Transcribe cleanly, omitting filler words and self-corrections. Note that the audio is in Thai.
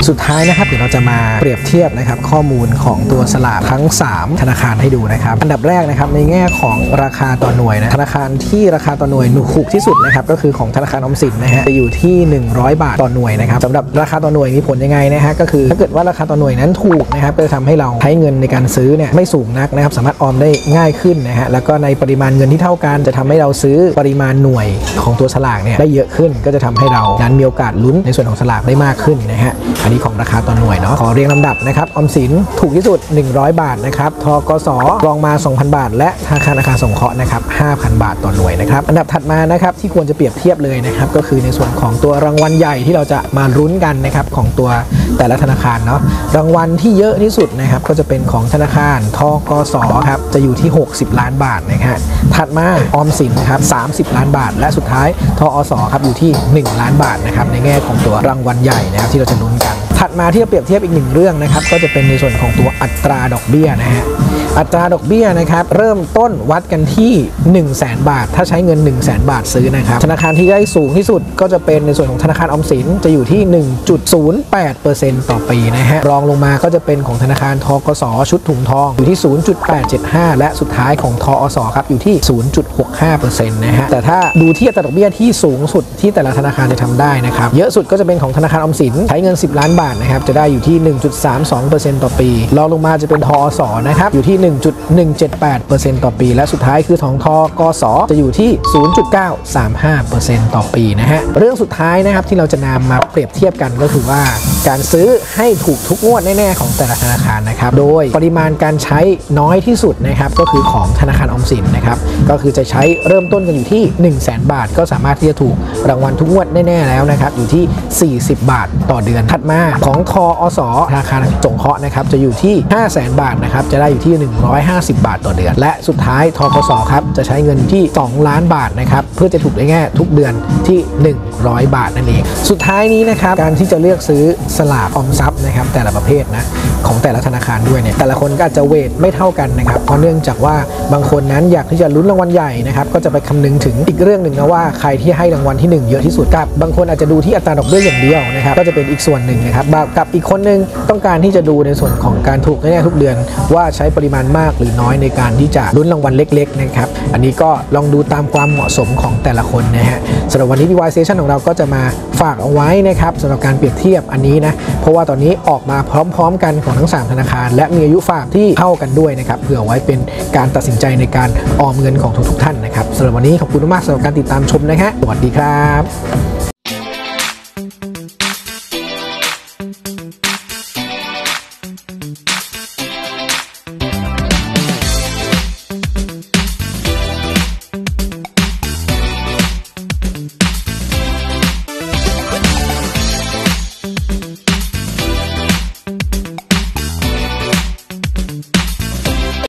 สุดท้ายนะครับเดี๋ยวเราจะมาเปรียบเทียบนะครับข้อมูลของตัวสลากทั้ง3ธนาคารให้ดูนะครับอันดับแรกนะครับในแง่ของราคาต่อหน่วยนะธนาคารที่ราคาต่อหน่วยถูกที่สุดนะครับก็คือของธนาคารออมสินนะฮะจะอยู่ที่100 บาทต่อหน่วยนะครับสำหรับราคาต่อหน่วยมีผลยังไงนะฮะก็คือถ้าเกิดว่าราคาต่อหน่วยนั้นถูกนะครับก็จะทำให้เราใช้เงินในการซื้อเนี่ยไม่สูงนักนะครับสามารถออมได้ง่ายขึ้นนะฮะแล้วก็ในปริมาณเงินที่เท่ากันจะทำให้เราซื้อปริมาณหน่วยของตัวสลากเนี่ยได้เยอะขึ้นก็จะทำให้เรานั้นมีโอกาสลุ้นในส่วนของสลากได้มากขึ้นนะฮะอันนี้ของราคาต่อหน่วยเนาะขอเรียงลำดับนะครับออมสินถูกที่สุด100 บาทนะครับธกส.รองมา 2,000 บาทและธนาคารอาคารสงเคราะห์นะครับ 5,000 บาทต่อหน่วยนะครับอันดับถัดมานะครับที่ควรจะเปรียบเทียบเลยนะครับก็คือในส่วนของตัวรางวัลใหญ่ที่เราจะมาลุ้นกันนะครับของตัวแต่ละธนาคารเนาะรางวัลที่เยอะที่สุดนะครับก็จะเป็นของธนาคารธกส.ครับจะอยู่ที่60 ล้านบาทนะครับถัดมาออมสินครับ30 ล้านบาทและสุดท้ายทอส.ครับอยู่ที่1 ล้านบาทนะครับในแง่ของตัวรางวัลใหญ่นะครับที่เราจะลุ้นกันถัดมาที่จะเปรียบเทียบอีกหนึ่งเรื่องนะครับก็จะเป็นในส่วนของตัวอัตราดอกเบี้ยนะฮะอัตราดอกเบี้ยนะครับเริ่มต้นวัดกันที่ 100,000 บาทถ้าใช้เงิน 100,000 บาทซื้อนะครับธนาคารที่ได้สูงที่สุดก็จะเป็นในส่วนของธนาคารออมสินจะอยู่ที่ 1.08% ต่อปีนะฮะรองลงมาก็จะเป็นของธนาคารธกส.ชุดถุงทองอยู่ที่ 0.875 และสุดท้ายของทอส.ครับอยู่ที่ 0.65% นะฮะแต่ถ้าดูที่อัตราดอกเบี้ยที่สูงสุดที่แต่ละธนาคารจะทำได้นะครับเยอะสุดก็จะเป็นของธนาคารออมสินใช้เงิน10 ล้านบาทนะครับจะได้อยู่ที่ 1.32% ต่อปีรองลงมาจะเป็นทอส.นะครับอยู่ที่ 1.178% ต่อปีและสุดท้ายคือของทกส.จะอยู่ที่ 0.935% ต่อปีนะฮะเรื่องสุดท้ายนะครับที่เราจะนำมาเปรียบเทียบกันก็คือว่าการซื้อให้ถูกทุกงวดแน่ๆของแต่ละธนาคารนะครับโดยปริมาณการใช้น้อยที่สุดนะครับก็คือของธนาคารออมสินนะครับก็คือจะใช้เริ่มต้นกันอยู่ที่ 100,000 บาทก็สามารถที่จะถูกรางวัลทุกงวดแน่ๆแล้วนะครับอยู่ที่40 บาทต่อเดือนถัดมาของทอส.ธนาคารสงเคราะห์นะครับจะอยู่ที่ 500,000 บาทนะครับจะได้อยู่ที่150 บาทต่อเดือนและสุดท้ายทกส.ครับจะใช้เงินที่2 ล้านบาทนะครับเพื่อจะถูกได้แง่ทุกเดือนที่100 บาทนั่นเองสุดท้ายนี้นะครับการที่จะเลือกซื้อสลากออมทรัพย์นะครับแต่ละประเภทนะของแต่ละธนาคารด้วยเนี่ยแต่ละคนก็อาจจะเวทไม่เท่ากันนะครับเพราะเนื่องจากว่าบางคนนั้นอยากที่จะลุ้นรางวัลใหญ่นะครับก็จะไปคำนึงถึงอีกเรื่องหนึ่งนะว่าใครที่ให้รางวัลที่1เยอะที่สุดกับบางคนอาจจะดูที่อัตราดอกเบี้ยอย่างเดียวนะครับก็จะเป็นอีกส่วนหนึ่งนะครับกับอีกคนนึงต้องการที่จะดูในส่วนของการถูกแน่ๆทุกเดือนว่าใช้ปริมาณมากหรือน้อยในการที่จะลุ้นรางวัลเล็กๆนะครับอันนี้ก็ลองดูตามความเหมาะสมของแต่ละคนนะฮะสำหรับวันนี้ BY Session ของเราก็จะมาฝากเอาไว้นะครับสำหรับการเปรียบเทียบอันนี้นะเพราะว่าตอนนี้ออกมาพร้อมๆกันของทั้ง3ธนาคารและมีอายุฝากที่เท่ากันด้วยนะครับเผื่อไว้เป็นการตัดสินใจในการออมเงินของทุกท่านนะครับสำหรับวันนี้ขอบคุณมากสำหรับการติดตามชมนะฮะสวัสดีครับ